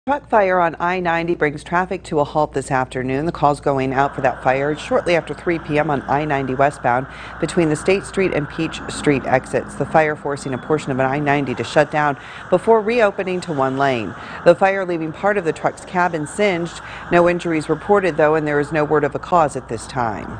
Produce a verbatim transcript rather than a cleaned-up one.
Truck fire on I ninety brings traffic to a halt this afternoon. The calls going out for that fire shortly after three p m on I ninety westbound between the State Street and Peach Street exits. The fire forcing a portion of an I ninety to shut down before reopening to one lane. The fire leaving part of the truck's cabin singed. No injuries reported though, and there is no word of a cause at this time.